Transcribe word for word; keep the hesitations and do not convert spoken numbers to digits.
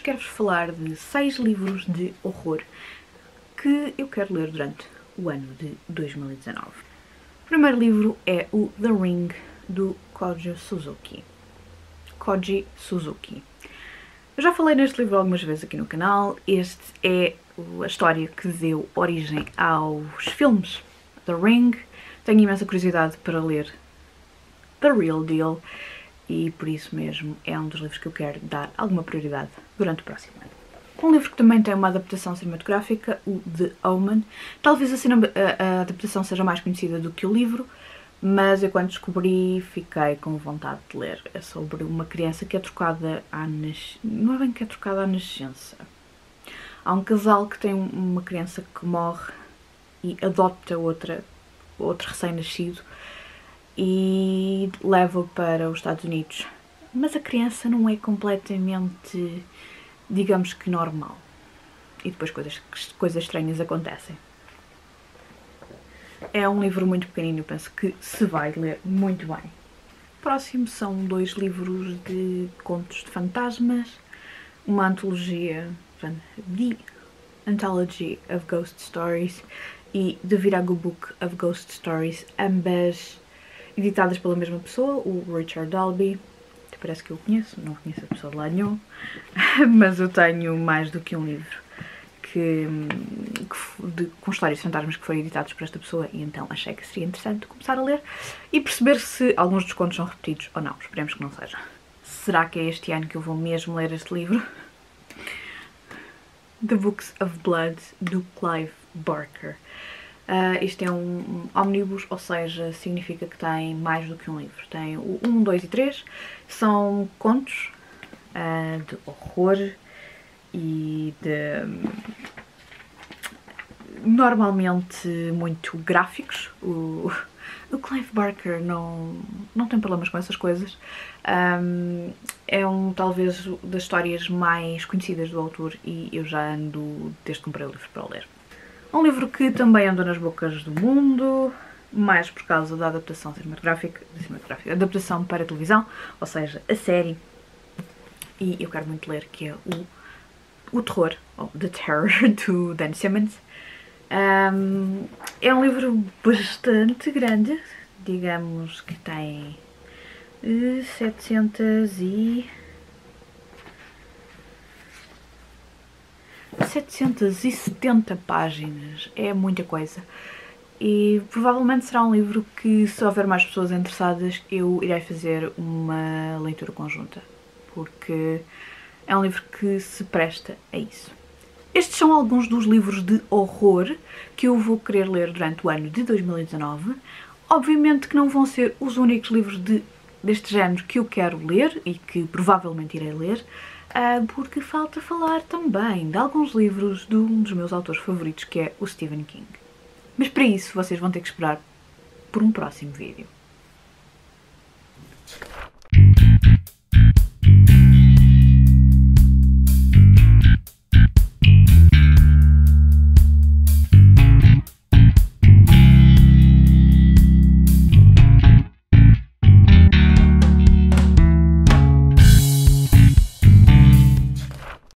quero-vos falar de seis livros de horror que eu quero ler durante o ano de dois mil e dezanove. O primeiro livro é o The Ring, do Koji Suzuki. Koji Suzuki. Eu já falei neste livro algumas vezes aqui no canal. Este é a história que deu origem aos filmes The Ring. Tenho imensa curiosidade para ler The Real Deal e por isso mesmo é um dos livros que eu quero dar alguma prioridade durante o próximo ano. Um livro que também tem uma adaptação cinematográfica, o The Omen. Talvez a, cinema, a, a adaptação seja mais conhecida do que o livro, mas eu quando descobri fiquei com vontade de ler. É sobre uma criança que é trocada à nascença. Não é bem que é trocada à nascença. Há um casal que tem uma criança que morre e adota outra, outro recém-nascido e leva-o para os Estados Unidos. Mas a criança não é completamente, digamos que, normal. E depois coisas, coisas estranhas acontecem. É um livro muito pequenino, eu penso que se vai ler muito bem. O próximo são dois livros de contos de fantasmas, uma antologia, The Anthology of Ghost Stories e The Virago Book of Ghost Stories, ambas editadas pela mesma pessoa, o Richard Dalby. Parece que eu conheço, não conheço a pessoa de lá nenhum, mas eu tenho mais do que um livro que, que, de, com histórias de fantasmas que foram editados por esta pessoa e então achei que seria interessante começar a ler e perceber se alguns dos contos são repetidos ou não. Esperemos que não seja. Será que é este ano que eu vou mesmo ler este livro? The Books of Blood, do Clive Barker. Uh, isto é um omnibus, ou seja, significa que tem mais do que um livro. Tem o um, dois e três, são contos uh, de horror e de normalmente muito gráficos. O, o Clive Barker não, não tem problemas com essas coisas. Um, é um, talvez, das histórias mais conhecidas do autor e eu já ando desde que comprei o livro para o ler. Um livro que também andou nas bocas do mundo, mais por causa da adaptação cinematográfica, cinematográfica, adaptação para a televisão, ou seja, a série. E eu quero muito ler, que é o, o Terror, ou The Terror, do Dan Simmons. Um, é um livro bastante grande, digamos que tem uh, setecentas e... setecentas e setenta páginas, é muita coisa e provavelmente será um livro que, se houver mais pessoas interessadas, eu irei fazer uma leitura conjunta, porque é um livro que se presta a isso. Estes são alguns dos livros de horror que eu vou querer ler durante o ano de dois mil e dezanove. Obviamente que não vão ser os únicos livros de, deste género que eu quero ler e que provavelmente irei ler, porque falta falar também de alguns livros de um dos meus autores favoritos, que é o Stephen King. Mas para isso vocês vão ter que esperar por um próximo vídeo.